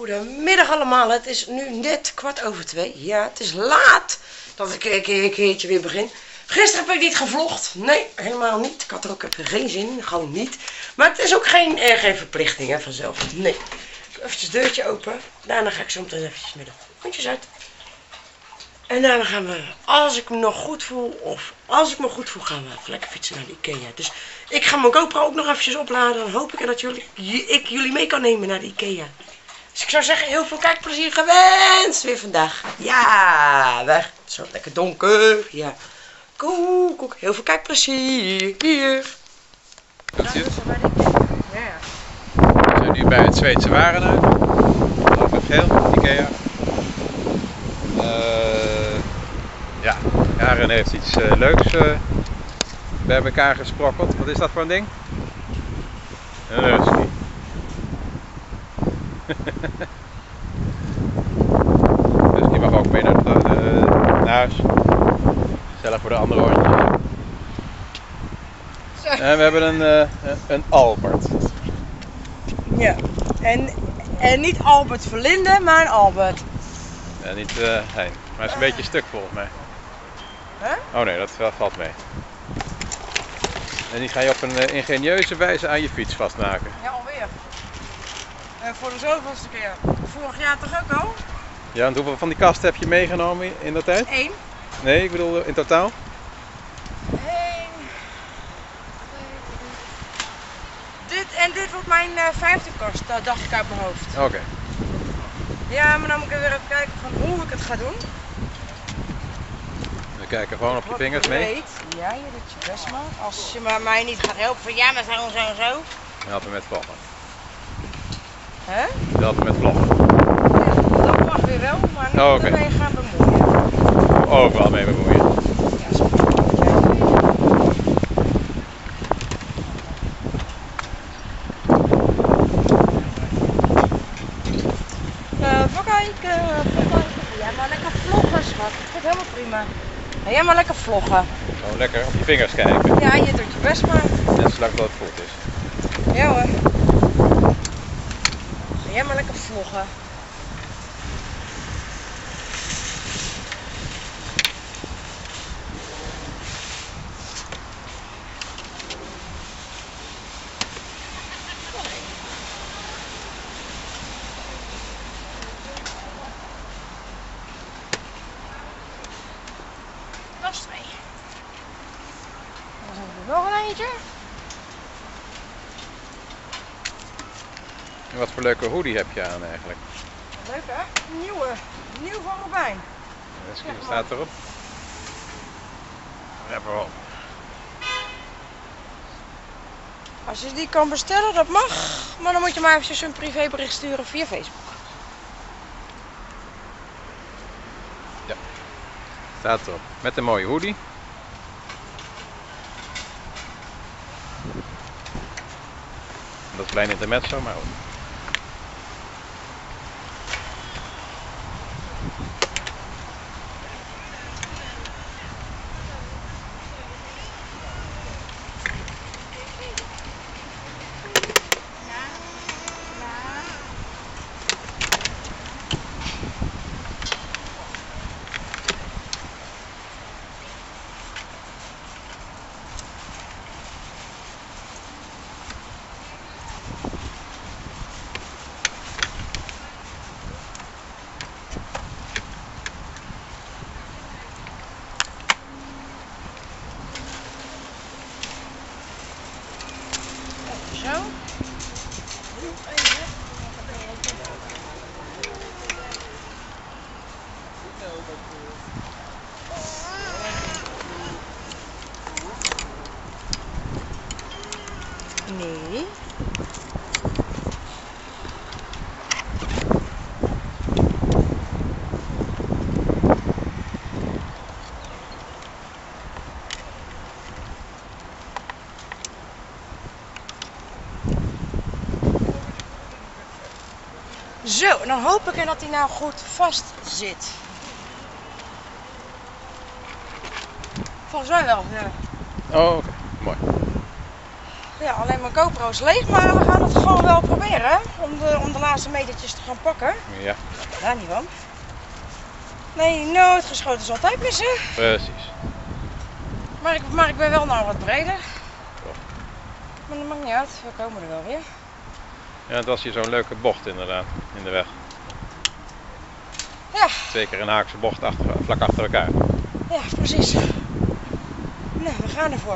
Goedemiddag allemaal, het is nu net 2:15. Ja, het is laat dat ik een keertje weer begin. Gisteren heb ik niet gevlogd. Nee, helemaal niet. Ik had er ook even geen zin in, gewoon niet. Maar het is ook geen verplichting hè, vanzelf. Nee. Even het deurtje open. Daarna ga ik zo meteen eventjes met de hondjes uit. En daarna gaan we, als ik me nog goed voel, of als ik me goed voel, gaan we even lekker fietsen naar de Ikea. Dus ik ga mijn GoPro ook nog eventjes opladen. Dan hoop ik dat ik jullie mee kan nemen naar de Ikea. Dus ik zou zeggen, heel veel kijkplezier gewenst weer vandaag. Ja, weg. Het is zo lekker donker. Ja. Koek. Heel veel kijkplezier. Hier. We zijn nu bij het Zweedse Warenhuis. Met geel, Ikea. Ja, Jaren heeft iets leuks bij elkaar gesprokkeld. Wat is dat voor een ding? Een husky. Dus die mag ook mee naar huis. Gezellig voor de andere hondjes. En we hebben een Albert. Ja, en niet Albert Verlinde, maar een Albert. Ja, niet Hein. Maar hij is een beetje stuk volgens mij. Huh? Oh nee, dat valt mee. En die ga je op een ingenieuze wijze aan je fiets vastmaken. Ja, alweer. Voor de zoveelste keer. Vorig jaar toch ook al? Ja, en hoeveel van die kasten heb je meegenomen in de tijd? 1. Nee, ik bedoel in totaal? 1. Dit wordt mijn 5e kast, dat dacht ik uit mijn hoofd. Oké. Ja, maar dan moet ik weer even kijken van hoe ik het ga doen. We kijken gewoon op je vingers mee. Ja, je doet je best maar. Als je mij niet gaat helpen van ja, maar zo en zo. Helpen met vloggen. Hè? Helpen met vloggen. Ja, dat mag weer wel, maar niet Oh, okay. ermee gaan bemoeien. Overal mee bemoeien. Ja, zo. Even kijken. Jij maar lekker vloggen, schat. Ik vind het helemaal prima. Jij maar lekker vloggen. Gewoon lekker op je vingers kijken. Ja, je doet je best maar. Net zolang dat het goed is. Ja hoor. Jij maar lekker vloggen. Dat is 2. Dan hebben we nog een eentje. En wat voor leuke hoodie heb je aan eigenlijk? Leuk hè? Nieuw van Robijn. Wat staat erop? Rapper op. Als je die kan bestellen, dat mag. Maar dan moet je maar eventjes een privébericht sturen via Facebook. Ja. Staat erop. Met een mooie hoodie. Dat klein intermezzo, maar goed. Zo. Nee. Zo, dan hoop ik dat hij nou goed vast zit. Volgens mij wel, ja. Oh, oké. Mooi. Ja, alleen mijn GoPro is leeg, maar we gaan het gewoon wel proberen om de laatste metertjes te gaan pakken. Ja, Daar niet van. Nee, nooit geschoten is altijd missen. precies. Maar ik ben wel nou wat breder. Toch. Maar dat maakt niet uit, we komen er wel weer. Ja, het was hier zo'n leuke bocht inderdaad, in de weg. Ja. 2 keer een haakse bocht vlak achter elkaar. Ja, precies. Nou, we gaan ervoor.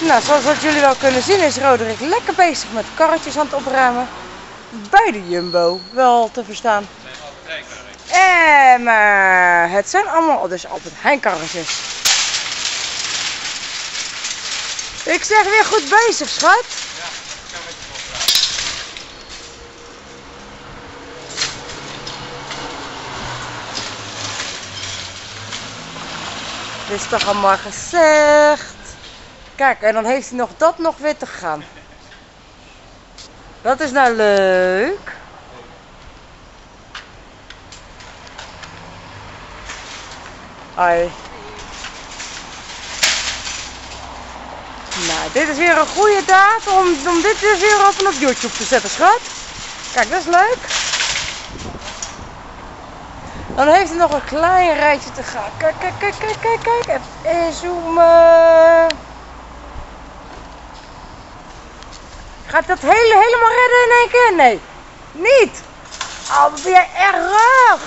Nou, zoals wat jullie wel kunnen zien is Roderick lekker bezig met karretjes aan het opruimen. Bij de Jumbo, wel te verstaan. Maar het zijn allemaal dus Albert Heijn karretjes. Ik zeg weer goed bezig, schat. Dit is toch allemaal gezegd. Kijk, en dan heeft hij nog weer te gaan. Dat is nou leuk. Ai. Nou, dit is weer een goede daad om dit dus weer op YouTube te zetten, schat. Kijk, dat is leuk. Dan heeft hij nog een klein rijtje te gaan. Kijk, kijk, kijk, kijk, kijk, kijk. Even inzoomen. Gaat dat helemaal redden in één keer? Nee, niet. Oh, wat ben jij erg.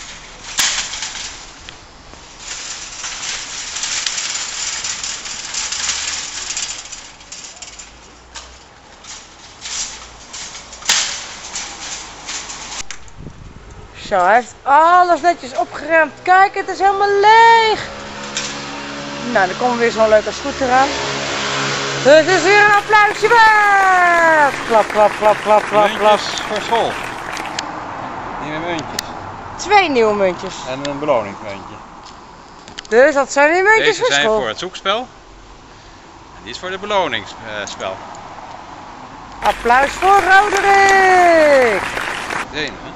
Zo, hij heeft alles netjes opgeruimd. Kijk, het is helemaal leeg. Nou, dan komt weer zo'n leuke scooter aan. Dus is weer een applausje waard. Klap, klap, klap, klap, klap, klap. Voor school. Nieuwe muntjes. 2 nieuwe muntjes. En een beloningsmuntje. Dus dat zijn die muntjes Deze voor zijn school. voor het zoekspel. En die is voor het beloningsspel. Applaus voor Roderick. 1.